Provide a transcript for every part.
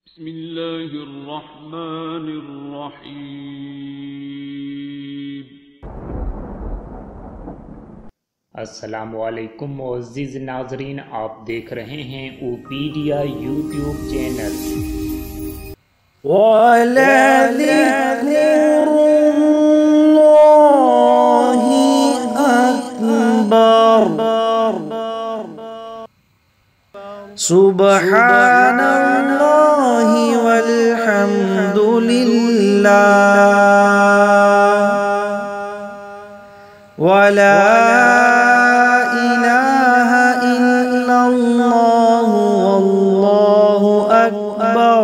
बिस्मिल्लाहिर्रहमानिर्रहीम। अस्सलामुअलैकुम मुअज़्ज़िज़ नाज़रीन, आप देख रहे हैं ओपीडिया यूट्यूब चैनल। वलज़िक्रुल्लाहि अकबर। सुब्हानल्लाहि वल्हम्दुलिल्लाह वला इलाहा इल्लल्लाहु वल्लाहु अकबर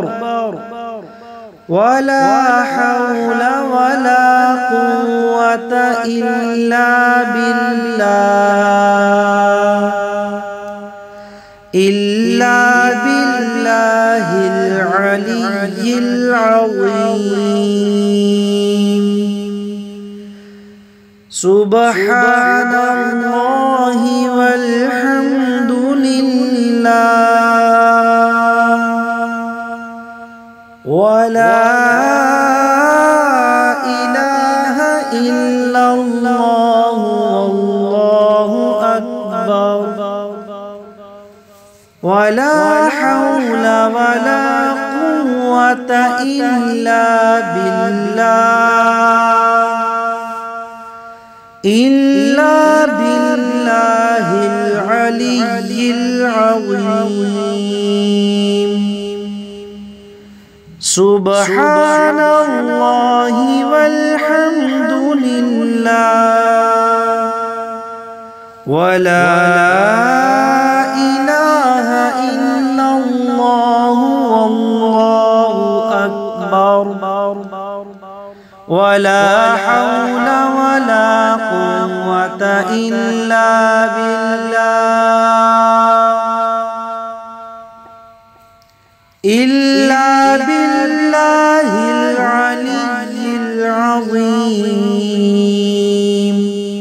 वला हौला वला कुव्वता इल्ला बिल्लाहिल अलिय्यिल अज़ीम। सुब्हानल्लाहि वल्हम्दुलिल्लाह वला इलाहा इल्लल्लाहु वल्लाहु अकबर वला हौला वला कुव्वता इल्ला बिल्लाहिल अलिय्यिल अज़ीम। सुब्हानल्लाहि वल्हम्दुलिल्लाह वला इलाहा इल्लल्लाहु वल्लाहु अकबर वला हौला वला कुव्वता इल्ला बिल्लाहिल अलिय्यिल अज़ीम।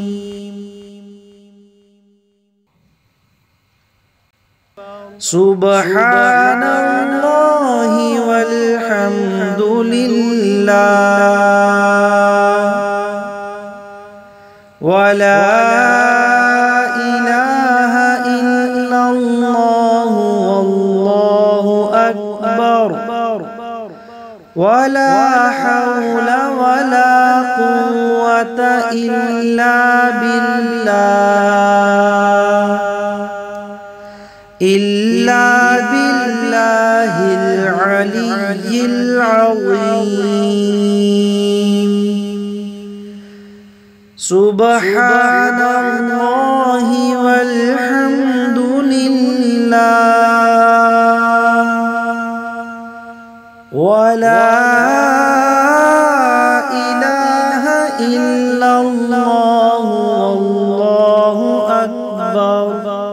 सुब्हानल्लाहि वल्हम्दुलिल्लाह वला इलाहा इल्लल्लाहु वल्लाहु अकबर वला हौला वला कुव्वता इल्ला बिल्लाहिल अलिय्यिल अज़ीम। सुब्हानल्लाहि वल्हम्दुलिल्लाह वला इलाहा इल्लल्लाहु वल्लाहु अकबर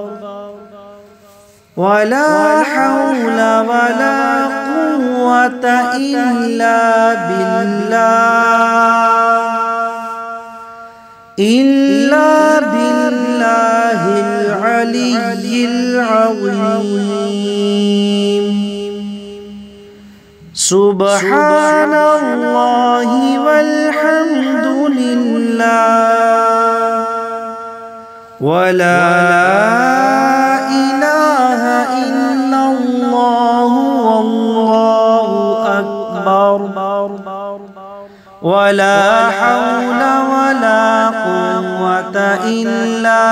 वला हौला वला कुव्वता इल्ला बिल्लाहिल अलिय्यिल अज़ीम। सुब्हानल्लाहि वल्हम्दुलिल्लाह वला इलाहा इल्लल्लाहु वल्लाहु अकबर वला हौला वला कुव्वता इल्ला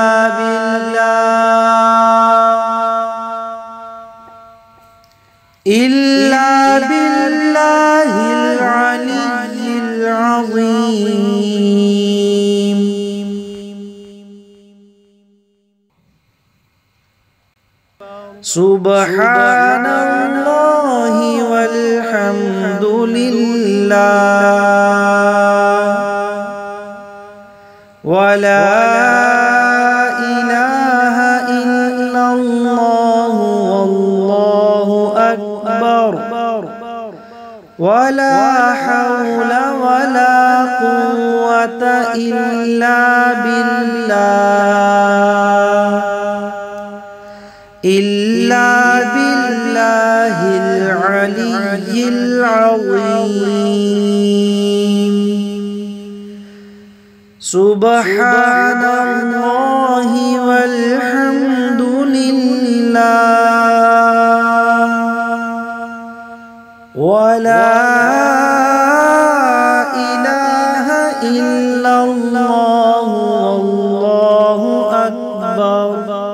बिल्लाहिल अलिय्यिल अज़ीम। सुब्हानल्लाहि वल्हम्दुलिल्लाह वला इलाहा इल्लल्लाहु वल्लाहु अकबर वला हौला वला कुव्वता इल्ला बिल्लाहिल अलिय्यिल सुबहानल्लाहि वल्हम्दुलिल्लाह वला इलाहा इल्लल्लाहु वल्लाहु अकबर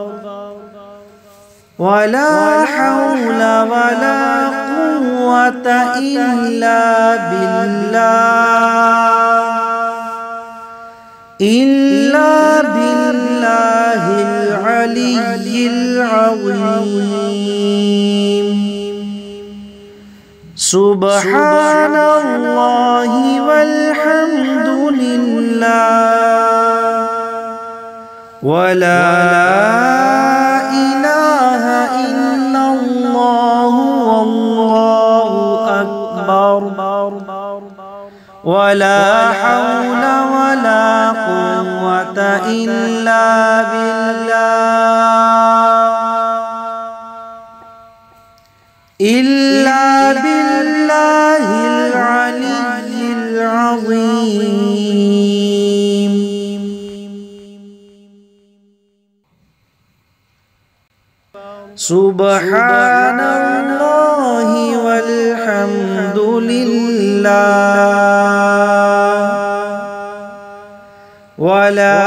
वला हौला वला कुव्वता इल्ला बिल्लाहिल अलिय्यिल अज़ीम। सुब्हानल्लाहि वल्हम्दुलिल्लाह वला इलाहा इल्लल्लाहु वल्लाहु अकबर वला हौला वला कुव्वता इल्ला बिल्लाहिल अलिय्यिल अज़ीम। सुब्हानल्लाहि वल्हम्दुलिल्लाह वला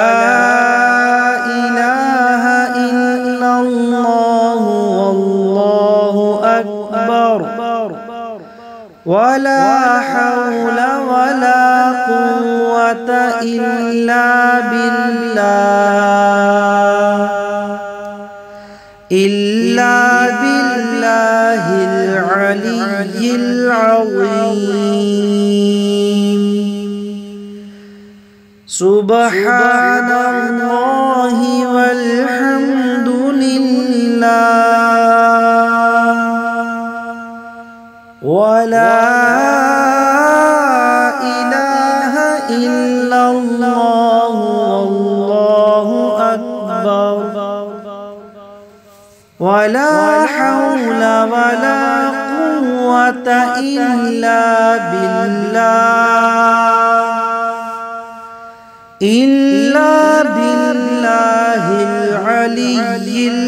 इलाहा इल्लल्लाहु वल्लाहु अकबर वला हौला वला कुव्वता इल्ला बिल्लाहिल अलिय्यिल अज़ीम। सुब्हानल्लाहि वल्हम्दुलिल्लाह वला इलाहा इल्लल्लाहु वल्लाहु अकबर वला हौला वला कुव्वता इल्ला बिल्लाहिल अलिय्यिल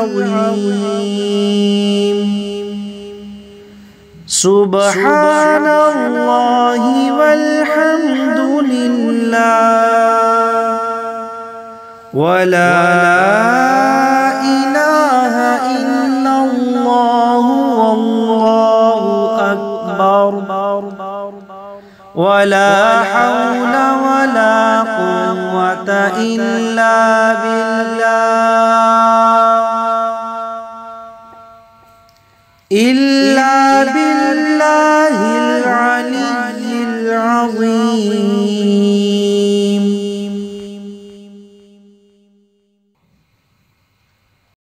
अज़ीम। सुब्हानल्लाहि वल्हम्दुलिल्लाह वला इलाहा इल्लल्लाहु वल्लाहु अकबर वला हौला वला कुव्वता इल्ला बिल्लाहिल अलिय्यिल अज़ीम।